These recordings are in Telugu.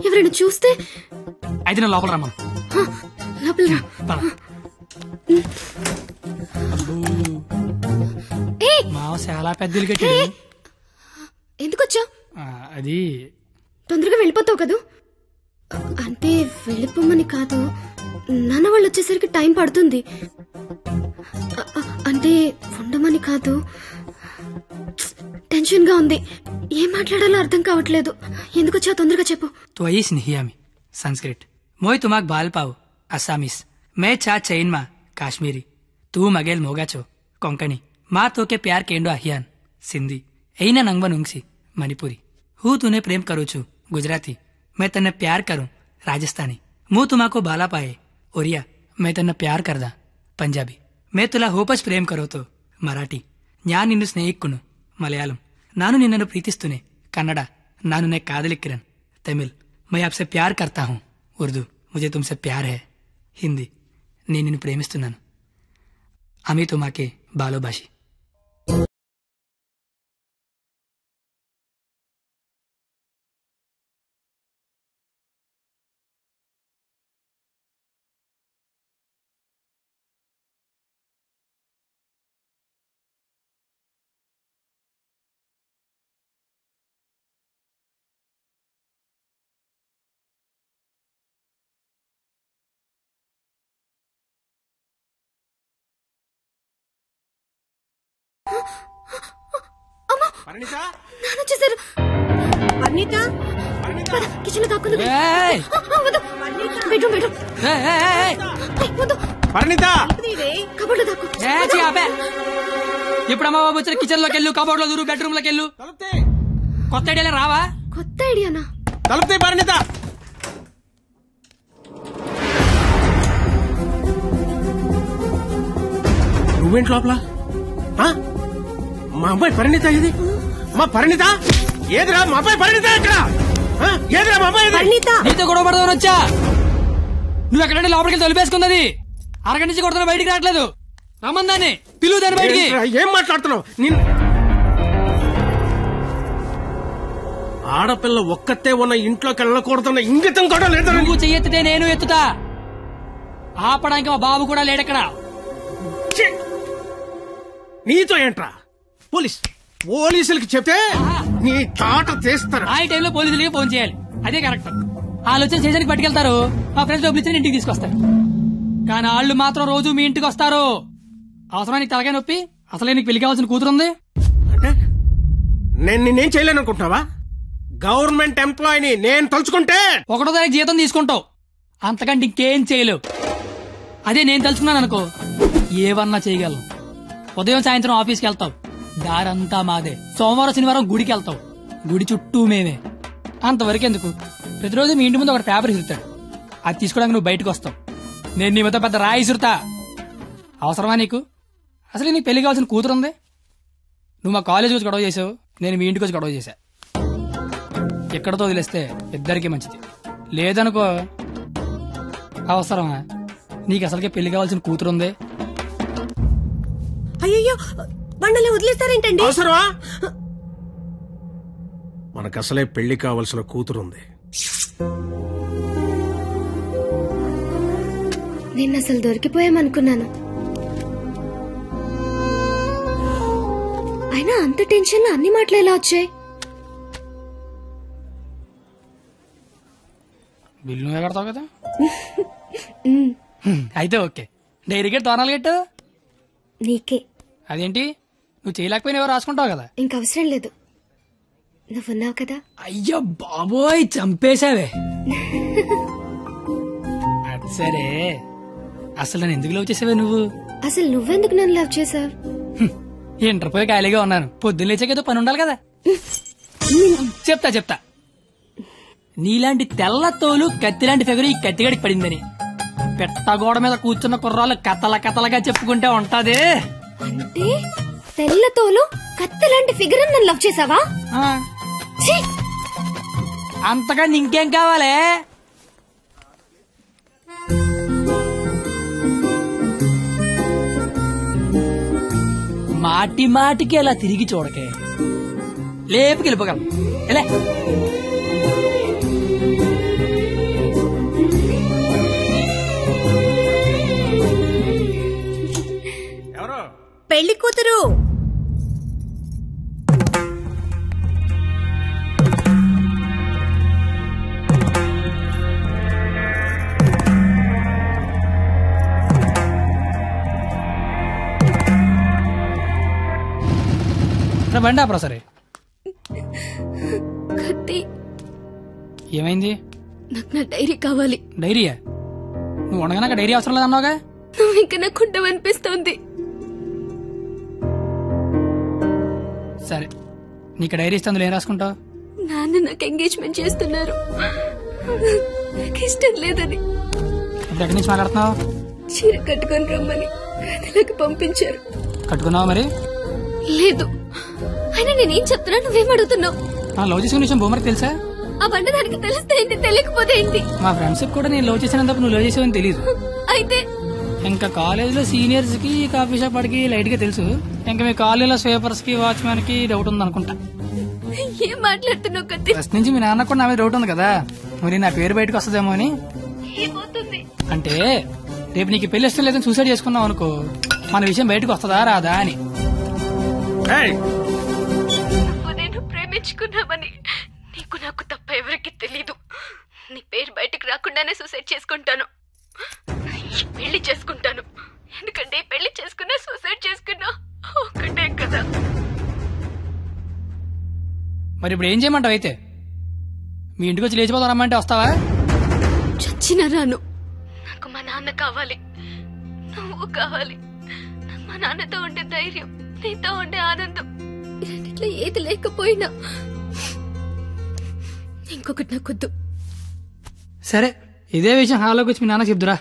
ఎవరైనా చూస్తే? అయితే నేను లోపల రమ్మను. లోపల రా. మావ చాలా పెద్దలు కట్టాడు. ఎందుకొచ్చావు? అది తొందరగా వెళ్ళిపోతావు కదూ? అంటే వెళ్ళిపోమని కాదు, నాన్న వాళ్ళు వచ్చేసరికి టైం పడుతుంది. అంటే ఉండమని కాదు, టెన్షన్ గా ఉంది. ఏం మాట్లాడాలో అర్థం కావట్లేదు. ఎందుకొచ్చావు తొందరగా చెప్పు. तो आइस नहीं आमी संस्कृत मोय तुमाक बाल पाव असामीस मैं चा चैन मा काश्मीरी तू मगेल मोगाचो कोंकणी माँ तो के प्यार केंडो अहियान सिंधी ऐना नंगवन उंगसी मणिपुरी हूँ तूने प्रेम करू छू गुजराती मैं तन्ने प्यार करूं राजस्थानी मुँह तुमाको बाला पाए ओरिया मैं तन्ने प्यार करदा पंजाबी मैं तुला होपच प्रेम करो तो मराठी न्यान निन्नु स्नेहिक्कुनु मलयालम नानु निन्ननु प्रीतिस्तुने कन्नड नानु ने कादलिक्किरन तमिल मैं आपसे प्यार करता हूँ उर्दू मुझे तुमसे प्यार है हिंदी నేను నిన్ను ప్రేమిస్తున్నాను ఆమె తుమాకే బాలోబాషి కిచెన్ దాక్కుని కబోర్డ్ దాక్కు. ఇప్పుడు అమ్మ బాబు వచ్చి కిచెన్ లోకి వెళ్ళు, కబోర్డ్ లో దూరు, బెడ్రూమ్ లోకి వెళ్ళు. కొత్త ఐడియా రావా? కొత్త ఐడియానా? తలుపుతే పరిణిత. నువ్వేంటి లోపల? మా అమ్మాయి పరిణిత ఇది? మా పరిణిత ఏదిరా? మా అమ్మాయి పరిణిత ఎక్కడ? ఏదిరా మా అమ్మాయి? పరిణిత నీతో గొడవ పడదామని వచ్చా. నువ్వు ఎక్కడంటే లోపలికి తొలిపేసుకున్నది. అరగంట నుంచి కొడుతున్నా, బయటికి రావట్లేదు. రమ్మందాన్ని పిలువు, దాన్ని బయటికి. ఏం మాట్లాడుతున్నావు? ఆడపిల్ల ఒక్కతే ఉన్న ఇంట్లోకి వెళ్ళకూడదన్న ఇంగితం కూడా లేదు. నువ్వు చెయ్యెత్తితే నేను ఎత్తుతా. ఆపడానికి మా బాబు కూడా లేడక్కడ. నీతో ఏంట్రా? పోలీసులకి చెప్తే నీ తాట తీస్తారు. ఆ టైంలో పోలీసులకి ఫోన్ చేయాలి, అదే కరెక్ట్. వాళ్ళు వచ్చి స్టేషన్కి పట్టుకెళ్తారు, మా ఫ్రెండ్స్ డబ్బులు ఇచ్చి ఇంటికి తీసుకొస్తారు. కానీ వాళ్ళు మాత్రం రోజు మీ ఇంటికి వస్తారు. అవసరమా నీకు తలకాయ నొప్పి? అసలే నీకు పెళ్లి కావాల్సిన కూతురుంది. అంటే నేనేం చేయలేను అనుకుంటున్నావా? గవర్నమెంట్ ఎంప్లాయీని నేను తలుచుకుంటే 1వ తారీఖు జీతం తీసుకుంటావు, అంతకంటే ఇంకేం చేయలేవు. అదే నేను తలుచుకున్నాను అనుకో, ఏవన్నా చేయగలను. ఉదయం సాయంత్రం ఆఫీస్కి వెళ్తావు, దారంతా మాదే. సోమవారం శనివారం గుడికి వెళ్తావు, గుడి చుట్టూ మేమే. అంతవరకు ఎందుకు, ప్రతిరోజు మీ ఇంటి ముందు ఒక పేపర్ ఇసురుతాడు, అది తీసుకోవడానికి నువ్వు బయటకు వస్తావు. నేను నీ మొత్తం పెద్ద రాయి ఇసురుతా. అవసరమా నీకు? అసలు నీకు పెళ్లి కావాల్సిన కూతురుంది. నువ్వు మా కాలేజీకి వచ్చి గొడవ చేసావు, నేను మీ ఇంటికి వచ్చి గొడవ చేశా. ఎక్కడతో వదిలేస్తే ఇద్దరికి మంచిది. లేదనుకో, అవసరమా? నీకు అసలుకే పెళ్లి కావాల్సిన కూతురుంది. అయ్యో బండలే వదిలేస్తారేంటండి? అవసరమా? మనకు అసలే పెళ్లి కావలసిన కూతురుంది. నేను అసలు దొరికిపోయామనుకున్నాను. అయినా అంత టెన్షన్ లో అన్ని మాటలు ఎలా వచ్చాయి? బిల్లు నువ్వే కడతావు కదా. అయితే ఓకే. డైరీకి తోనాలు కట్టు. నీకే. అదేంటి, నువ్వు చేయలేకపోయినా ఎవరు రాసుకుంటావు కదా. ఇంక అవసరం లేదు, నువ్వున్నావు కదా. అయ్యో బాబోయ్, చంపేశావే. అది సరే, అసలు నన్ను ఎందుకు లవ్ చేసావే నువ్వు? అసలు నువ్వెందుకు నన్ను లవ్ చేసావు? ఇంటర్ పోయి ఖాళీగా ఉన్నాను, పొద్దున్న లేచాకేదో పని ఉండాలి కదా. చెప్తా. నీలాంటి తెల్ల తోలు కత్తిలాంటి ఫిగర్ ఈ కత్తిగడికి పడిందని పెట్టగోడ మీద కూర్చున్న కుర్రాళ్ళు కథలగా చెప్పుకుంటే ఉంటది. అంటే తెల్లతోలు కత్తిలాంటి ఫిగర్ నన్ను లవ్ చేసావా? అంతగా ఇంకేం కావాలే? మాటికి అలా తిరిగి చూడకే, లేపుకెళ్ళిపోగలం. బండి ఆపరా సరే. కత్తి, ఏమైంది? నాకు నా డైరీ కావాలి. డైరీయా? నువ్వు ఉండగా నాకు డైరీ అవసరం లేదన్నావుగా. నువ్వు ఇంకా నాకు ఉండవనిపిస్తోంది. సరే, నీకు డైరీ ఇస్తే అందులో ఏం రాసుకుంటావు? నాన్న నాకు ఎంగేజ్మెంట్ చేస్తున్నారు, నాకు ఇష్టం లేదని. ఇప్పుడు ఎక్కడి నుంచి మాట్లాడుతున్నావు? చీర కట్టుకొని రమ్మని గదిలోకి పంపించారు. కట్టుకున్నావా మరి? లేదు. అయినా నేనేం చెప్తున్నా, నువ్వేం అడుగుతున్నావు? లవ్ చేసుకునే విషయం బొమ్మకి తెలుసా? ఆ బండ దానికి తెలిస్తే ఏంటి, తెలియకపోతే ఏంటి? మా ఫ్రెండ్స్ కూడా నేను లవ్ చేసినంత నువ్వు లవ్ చేసావని తెలియదు. అయితే ఇంకా కాలేజ్ లో సీనియర్స్ కి కాఫీ షాప్ వాడికి లైట్ గా తెలుసు. ఇంకా మీ కాలేజీలో స్వీపర్స్ కి వాచ్మెన్ కి డౌట్ ఉంది అనుకుంటా. ఏం మాట్లాడుతున్నావు కత్తి? ఫస్ట్ నుంచి మీ నాన్న కూడా నా మీద డౌట్ ఉంది కదా, మరి నా పేరు బయటకు వస్తుందేమో అని. ఏమవుతుంది అంటే రేపు నీకు పెళ్లి ఇష్టం లేదని సూసైడ్ చేసుకున్నావు అనుకో, మన విషయం బయటకు వస్తుందా రాదా అని. నేను ప్రేమించుకున్నామని నీకు నాకు తప్ప ఎవరికి తెలీదు. నీ పేరు బయటకు రాకుండానే సూసైడ్ చేసుకుంటాను, పెళ్లి చేసుకుంటాను. ఎందుకంటే పెళ్లి చేసుకున్నా సూసైడ్ చేసుకున్నా ఒకటే కదా. మరి ఇప్పుడు ఏం చేయమంటావు? అయితే మీ ఇంటికి వచ్చి లేచిపోతాం రమ్మంటే వస్తావా? చచ్చినా రాను. నాకు మా నాన్న కావాలి, నువ్వు కావాలి. నాకు మా నాన్నతో ఉండే ధైర్యం, నీతో ఉండే ఆనందం, రెండిట్లో ఏది లేకపోయినా ఇంకొకటి నాకొద్దు. సరే, ఇదే విషయం హాల్లోకి వచ్చి మీ నాన్న చెప్దురా.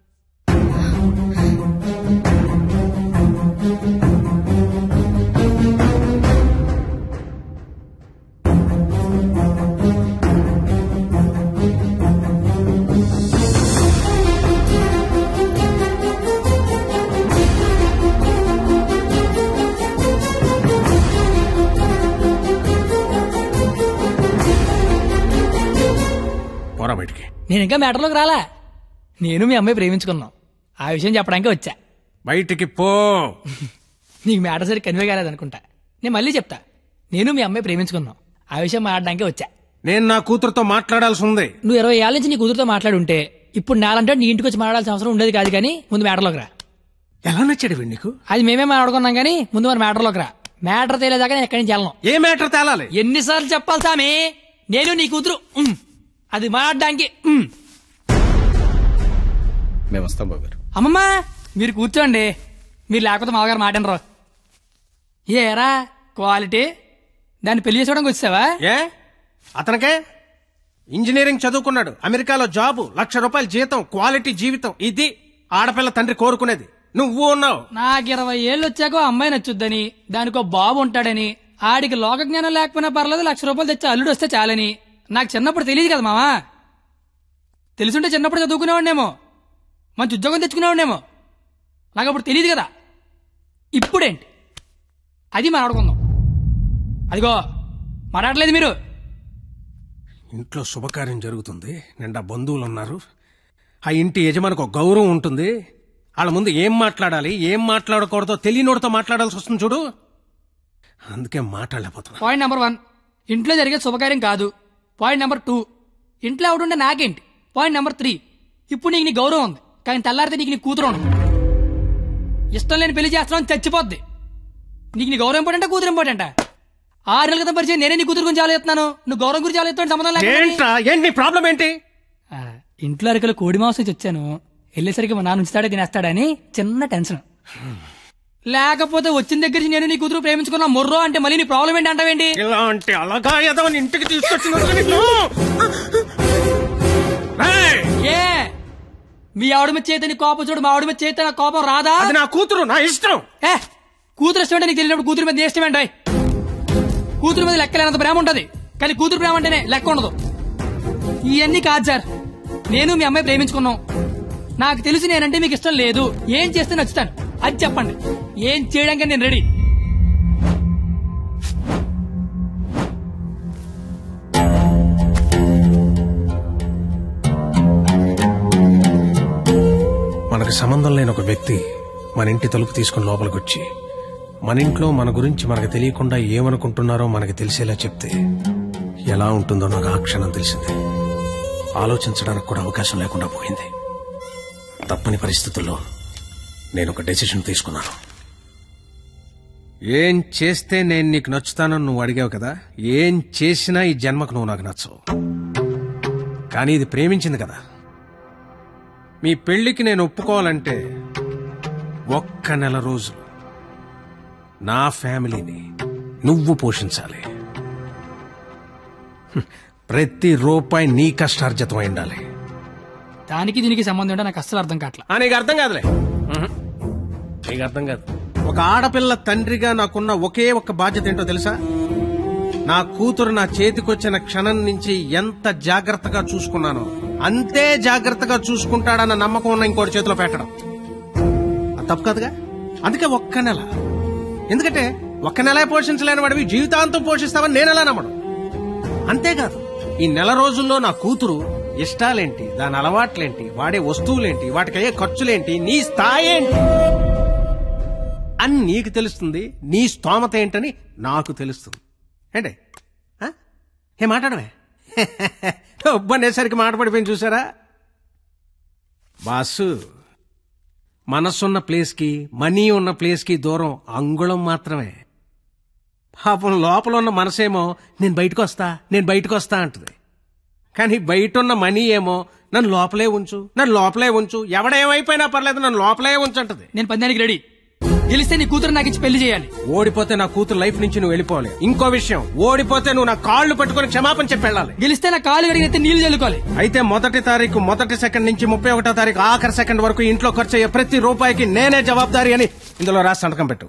బయటికి నేను ఇంకా మ్యాటర్లోకి రాలా. నేను మీ అమ్మాయి ప్రేమించుకున్నాం, ఆ విషయం చెప్పడానికి వచ్చా. బయటికి పో. నీకు మ్యాటర్ సరి కన్వే కాలేదనుకుంటా. నేను మళ్ళీ చెప్తా, నేను మీ అమ్మాయి ప్రేమించుకున్నాం, ఆ విషయం మాట్లాడడానికి వచ్చా. నేను నా కూతురుతో మాట్లాడాల్సి ఉంది. నువ్వు 20 ఏళ్ళ నుంచి నీ కూతురుతో మాట్లాడి ఉంటే ఇప్పుడు నాలంటే నీ ఇంటికి వచ్చి మాట్లాడాల్సిన అవసరం ఉండేది కాదు. కానీ ముందు మ్యాటర్లోకి రా. ఎలా నచ్చాడు నీకు? అది మేమే మాట్లాడుకున్నాం కానీ ముందు మరి మ్యాటర్లోకి రా. మ్యాటర్ తేలేదాకా నేను ఎక్కడి నుంచి వెళ్ళను. ఏ మ్యాటర్ తేలాలి? ఎన్నిసార్లు చెప్పాలి సామి? నేను నీ కూతురు అది మాట్లాడడానికి. మేము వస్తాం బాబు గారు. అమ్మమ్మ మీరు కూర్చోండి, మీరు లేకపోతే మామగారు మాటనరు. ఏరా క్వాలిటీ, దాన్ని పెళ్లి చేసుకోవడానికి వచ్చావా? ఏ అతనికే ఇంజనీరింగ్ చదువుకున్నాడు, అమెరికాలో జాబు, ₹1,00,000 జీతం, క్వాలిటీ జీవితం. ఇది ఆడపిల్ల తండ్రి కోరుకునేది. నువ్వు ఉన్నావు. నాకు 20 ఏళ్ళు వచ్చాక అమ్మాయి నచ్చుద్దని, దానికో బాబు ఉంటాడని, ఆడికి లోక జ్ఞానం లేకపోయినా పర్లేదు ₹1,00,000 తెచ్చి అల్లుడు వస్తే చాలని. నాకు చిన్నప్పుడు తెలియదు కదా మామా. తెలుసుంటే చిన్నప్పుడు చదువుకునేవాడినేమో, మంచి ఉద్యోగం తెచ్చుకునేవాడినేమో. నాకు అప్పుడు తెలియదు కదా. ఇప్పుడేంటి అది మాట్లాడుకుందాం. అదిగో మాట్లాడలేదు మీరు. ఇంట్లో శుభకార్యం జరుగుతుంది, నిండా బంధువులు ఉన్నారు. ఆ ఇంటి యజమానికి ఒక గౌరవం ఉంటుంది. వాళ్ళ ముందు ఏం మాట్లాడాలి ఏం మాట్లాడకూడదో తెలియనోడితో మాట్లాడాల్సి వస్తుంది చూడు. అందుకే మాట్లాడలేకపోతున్నా. పాయింట్ నెంబర్ 1, ఇంట్లో జరిగే శుభకార్యం కాదు. పాయింట్ నెంబర్ 2, ఇంట్లో ఎవడుంటే నాకేంటి. పాయింట్ నెంబర్ 3, ఇప్పుడు నీకు నీ గౌరవం ఉంది, కానీ తెల్లారితే నీకు నీ కూతురు ఉండదు. ఇష్టం లేని పెళ్లి చేస్తామని చచ్చిపోద్ది. నీకు నీ గౌరవం ఇంపార్టెంటా కూతురు ఇంపార్టెంటా? 6 నెలల క్రితం పరిచయం నేనే నీ కూతురు గురించి ఆలోచిస్తున్నాను, నువ్వు గౌరవం గురించి ఆలోచిస్తాను. సంబంధం ఏంటి ప్రాబ్లం ఏంటి? ఇంట్లో అరకలు కోడి మాంసం వచ్చాను, వెళ్ళేసరికి మా నాన్న ఉంచుతాడే తినేస్తాడని చిన్న టెన్షన్. లేకపోతే వచ్చిన దగ్గర నుంచి నేను నీ కూతురు ప్రేమించుకున్నా మొర్రో అంటే మళ్ళీ నీ ప్రాబ్లం ఏంటి అంటావేంటి? ఇలాంటి అలాగా ఏదో ఇంటికి తీసుకొచ్చిన ఏ మీ ఆవిడ మీద చేత నీ కోపం చూడు, మా ఆవిడ మీద చేత నా కోపం రాదా? అది నా కూతురు, నా ఇష్టం. కూతురు ఇష్టం అంటే నీకు తెలియనప్పుడు కూతురు మీద ఇష్టం ఏంటి? కూతురు మీద లెక్కలేనంత ప్రేమ ఉంటది, కానీ కూతురు ప్రేమ అంటేనే లెక్క ఉండదు. ఇవన్నీ కాదు సార్, నేను మీ అమ్మాయి ప్రేమించుకున్నాం. నాకు తెలిసి నేనంటే మీకు ఇష్టం లేదు, ఏం చేస్తే నచ్చుతాను అది చెప్పండి. ఏం చేయడానికి నేను రెడీ. మనకు సంబంధం లేని ఒక వ్యక్తి మన ఇంటి తలుపు తీసుకుని లోపలికి వచ్చి మన ఇంట్లో మన గురించి మనకు తెలియకుండా ఏమనుకుంటున్నారో మనకు తెలిసేలా చెప్తే ఎలా ఉంటుందో నాకు ఆ క్షణం తెలిసింది. ఆలోచించడానికి కూడా అవకాశం లేకుండా పోయింది. తప్పని పరిస్థితుల్లో నేను ఒక డెసిషన్ తీసుకున్నాను. ఏం చేస్తే నేను నీకు నచ్చుతానని నువ్వు అడిగావు కదా. ఏం చేసినా ఈ జన్మకు నువ్వు నాకు నచ్చవు. కానీ ఇది ప్రేమించింది కదా. మీ పెళ్లికి నేను ఒప్పుకోవాలంటే 1 నెల రోజులు నా ఫ్యామిలీని నువ్వు పోషించాలి. ప్రతి రూపాయి నీ కష్టార్జితం అయి ఉండాలి. దానికి దీనికి సంబంధం ఏంటో నాకు అస్సలు అర్థం కావట్లా. నీకు అర్థం కాదులే. నీకు అర్థం కాదు. ఒక ఆడపిల్ల తండ్రిగా నాకున్న ఒకే ఒక్క బాధ్యత ఏంటో తెలుసా? నా కూతురు నా చేతికొచ్చిన క్షణం నుంచి ఎంత జాగ్రత్తగా చూసుకున్నానో అంతే జాగ్రత్తగా చూసుకుంటాడన్న నమ్మకం ఉన్న ఇంకోటి చేతిలో పెట్టడం అది తప్పు కాదుగా. అందుకే 1 నెల. ఎందుకంటే 1 నెల పోషించలేని వాడివి జీవితాంతం పోషిస్తావని నేనెలా నమ్మడం. అంతేకాదు, ఈ నెల రోజుల్లో నా కూతురు ఇష్టాలేంటి, దాని అలవాట్లేంటి, వాడే వస్తువులేంటి, వాటికయ్యే ఖర్చులేంటి, నీ స్థాయి ఏంటి అని నీకు తెలుస్తుంది. నీ స్తోమత ఏంటని నాకు తెలుస్తుంది. ఏంటి ఏ మాట్లాడమే ఒబ్బనేసరికి మాట పడిపోయింది చూసారా? బాసు, మనసున్న ప్లేస్కి మనీ ఉన్న ప్లేస్కి దూరం అంగుళం మాత్రమే. పాపం లోపల ఉన్న మనసేమో నేను బయటకు వస్తా అంటుంది. కానీ బయట ఉన్న మనీ ఏమో నన్ను లోపలే ఉంచు, ఎవడేమైపోయినా పర్లేదు నన్ను లోపలే ఉంచంటది. నేను పందానికి రెడీ. గెలిస్తే నీ కూతురు నాకు ఇచ్చి పెళ్లి చేయాలి. ఓడిపోతే నా కూతురు లైఫ్ నుంచి నువ్వు వెళ్ళిపోవాలి. ఇంకో విషయం, ఓడిపోతే నువ్వు నా కాళ్ళు పట్టుకుని క్షమాపణ చెప్పి వెళ్ళాలి. గెలిస్తే నా కాళ్ళు కడిగితే నీళ్లు చల్లుకోవాలి. అయితే 1వ తారీఖు 1వ సెకండ్ నుంచి 31వ తారీఖు ఆఖరి సెకండ్ వరకు ఇంట్లో ఖర్చు అయ్యే ప్రతి రూపాయికి నేనే జవాబారి అని ఇందులో రాసి సంతకం పెట్టు.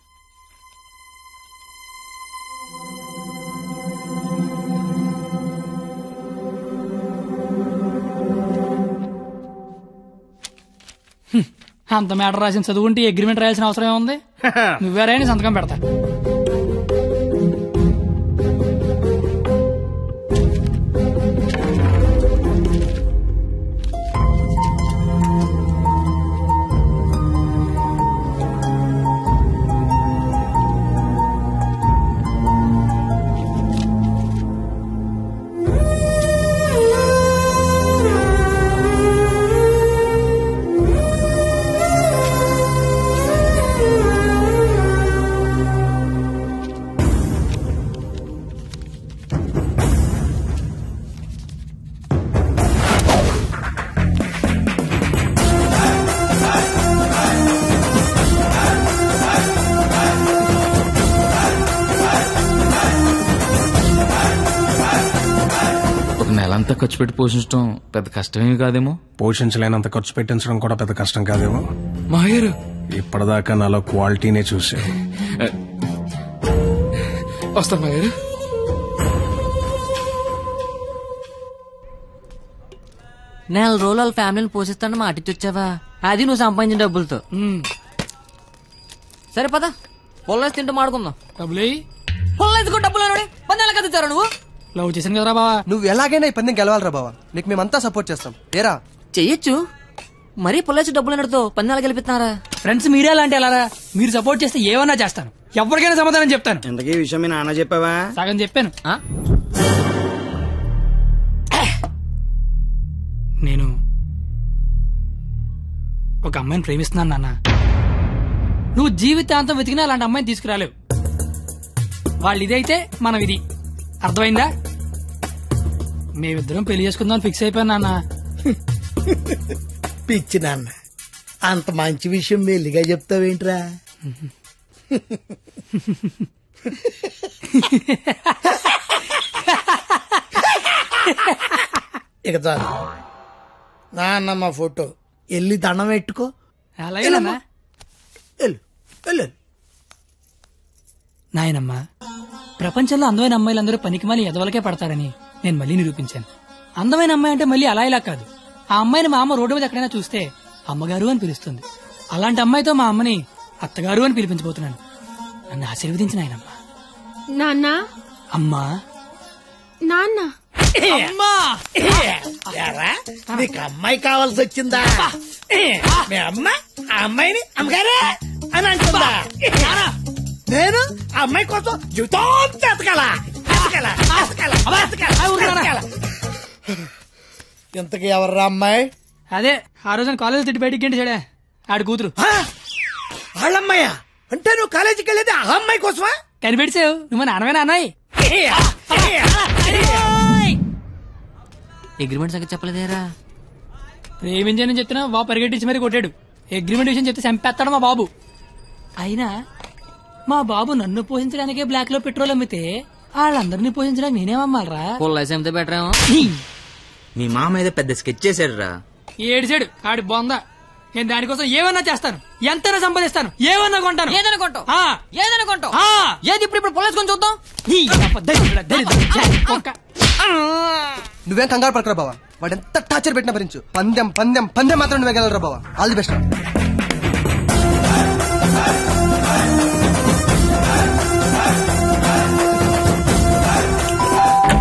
అంత మ్యాటర్ రాసిన చదువుంటే అగ్రిమెంట్ రాయాల్సిన అవసరం ఏముంది? నువ్వేరైనా సంతకం పెడతా. అంతా ఖర్చు పెట్టి పోషించడం పెద్ద కష్టమేమి కాదేమో. పోషించలేనంత ఖర్చు పెట్టించడం కూడా పెద్ద కష్టం కాదేమో. మాయర్ ఇప్పటిదాకా నాలో క్వాలిటీనే చూసా. వస్తాను మాయర్. నెల రోజులు వాళ్ళ ఫ్యామిలీని పోషిస్తాను మాటిచ్చొచ్చావా? అది నువ్వు సంపాదించిన డబ్బులతో. సరే పద, పొల్లేసి తింటూ మాడుకుందాం. డబ్బులు పొల్లేసుకో డబ్బులు పందాల కదుతారా నువ్వు? లవ్ చేశాను కదరా బావా. నువ్వు ఎలాగైనా ఈ పందెం గెలవాలరా బావా. నీకు మేమంతా సపోర్ట్ చేస్తాం. ఏరా చెయ్యొచ్చు. మరీ పొల్లేసి డబ్బులు అన్నతో పందాలు గెలిపిస్తున్నారా? ఫ్రెండ్స్ మీరే అలాంటి అలారా. మీరు సపోర్ట్ చేస్తే ఏమన్నా చేస్తాను. ఎవరికైనా సమాధానం చెప్తాను. ఇంతకీ విషయం మీ నాన్న చెప్పావా? సగం చెప్పాను. నేను ఒక అమ్మాయిని ప్రేమిస్తున్నాను నాన్న. నువ్వు జీవితాంతం వెతికినా అలాంటి అమ్మాయిని తీసుకురాలేవు. వాళ్ళు ఇదైతే మనం ఇది. అర్థమైందా? మేమిద్దరం పెళ్లి చేసుకుందాం ఫిక్స్ అయిపోయాను నాన్న. పిచ్చి నాన్న, అంత మంచి విషయం మెల్లిగా చెప్తావేంట్రా? ఇక చాలు నాన్న, మా ఫోటో వెళ్ళి దండం పెట్టుకో. అలాగే నాన్న. నాయనమ్మా, ప్రపంచంలో అందమైన అమ్మాయిలందరూ పనికిమాలి ఎదవలకే పడతారని నేను మళ్ళీ నిరూపించాను. అందమైన అమ్మాయి అంటే మళ్ళీ అలా ఇలా కాదు. ఆ అమ్మాయిని మా అమ్మ రోడ్డు మీద ఎక్కడైనా చూస్తే అమ్మగారు అని పిలుస్తుంది. అలాంటి అమ్మాయితో మా అమ్మని అత్తగారు అని పిలిపించబోతున్నాను. నన్ను ఆశీర్వదించిన ఆయనమ్మా. నాన్న, అమ్మా, నాన్న, అమ్మా. నీకు అమ్మాయి కావాల్సి వచ్చిందా? మీ అమ్మ ఆ అమ్మాయిని అమ్మగారే అని అంటుందా? నేను ఆ అమ్మాయి కోసం జీవితం ఇంతకీ ఎవర్రా అమ్మాయి? అదే ఆ రోజున కాలేజ్ తిట్టి బయటికి గంట చెడే ఆడి కూతురు. వాళ్ళమ్మాయా? అంటే నువ్వు కాలేజీకి వెళ్ళేది ఆ అమ్మాయి కోసమా? కనిపెడిసావు నువ్వు మా నాన్నమే నాన్నయ్య. అగ్రిమెంట్ సంగతి చెప్పలేదేరా? ప్రేమించానని చెప్తున్నా బాబు పరిగెట్టించి మరీ కొట్టాడు. అగ్రిమెంట్ విషయం చెప్తే చంపేస్తాడు మా బాబు. అయినా మా బాబు నన్ను పోషించడానికే బ్లాక్ లో పెట్రోల్ అమ్మితే వాళ్ళందరినీ పోషించడానికి నేనేమమ్మాలరా? లైసెన్స్ బెటర్ ఏమో. మీ మామ ఏదో పెద్ద స్కెచ్ చేశాడు రా. ఏడిచాడు ఆడి బొంద. నేను దానికోసం ఏమన్నా చేస్తాను, ఎంతైనా సంపాదిస్తాను, ఏమన్నా కొంటాను. ఏదైనా కొంటావు? ఆ. ఏదైనా కొంటావు? ఆ. ఏది ఇప్పుడు పొలేసుకొని చూద్దాం. నువ్వేం కంగారు పడకరా బావా, వాడు ఎంత టార్చర్ పెట్టినా భరించు. పందెం పందెం పందెం మాత్రం నువ్వే గెలరా బావా. All the best.